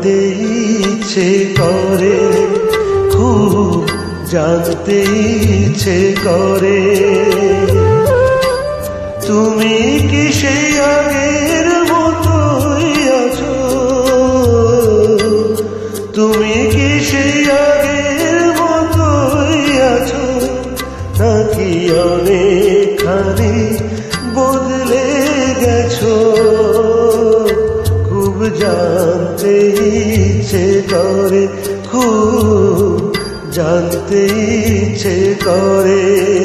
জানতে ইচ্ছে করে, খুব জানতে ইচ্ছে করে। তুমি কি সেই আগের মতোই আছো? তুমি কি সেই আগের মতোই আছো, নাকি অনেকখানি বদলে গেছো? খুব জানতে ইচ্ছে করে, খুব জানতে ইচ্ছে করে।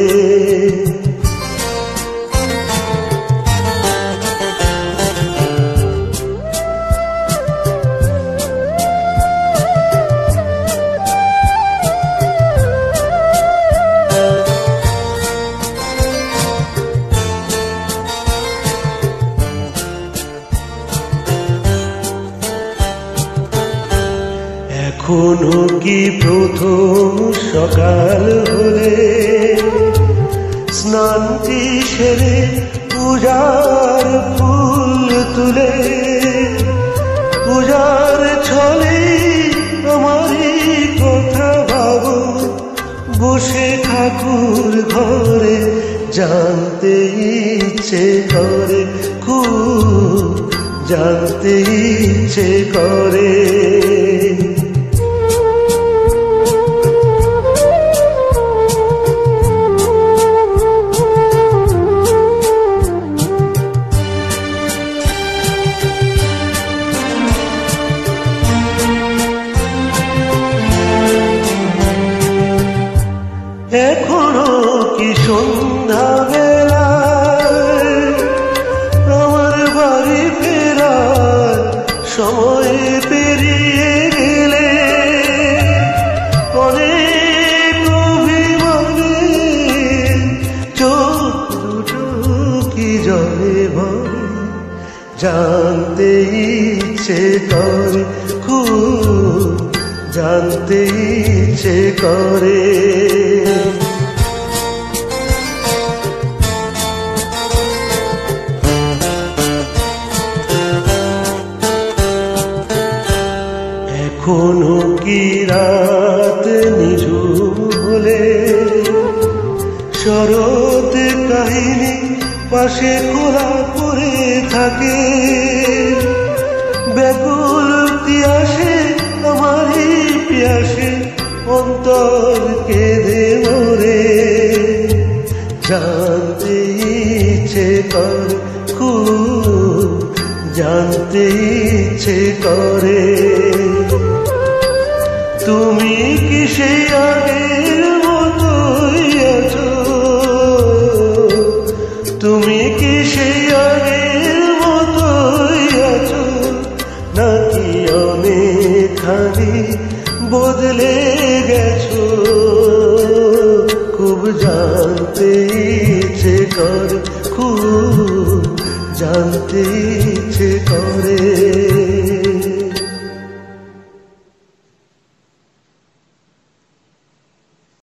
এখনো কি প্রথম সকাল হলে স্নানটি সেরে পূজার ফুল তুলে, পূজার ছলে আমারই কথা ভাবো বসে ঠাকুর ঘরে? জানতে ইচ্ছে করে, খুব জানতে ইচ্ছে করে। এখনো কি সন্ধ্যা বেলায় আমার বাড়ি ফেরার সময় পেরিয়ে গেলে, অনেক অভিমানে চোখ দুটো কি জলে ভরে? জানতে ইচ্ছে করে, খুব জানতে ইচ্ছে করে। এখনো কি রাত নিঝুম হলে শরৎ কাহিনী পাশে খোলা পড়ে থাকে? ব্যাকুল পিয়াসে আমারই পিয়াসে অন্তর কেঁদে মরে। জানতে ইচ্ছে করে, খুব জানতে ইচ্ছে করে। তুমি কি সেই আগের মতোই আছো? তুমি কি সেই আগের মতোই আছো, নাকি অনেকখানি বদলে গেছো? খুব জানতে ইচ্ছে করে, খুব জানতে ইচ্ছে করে।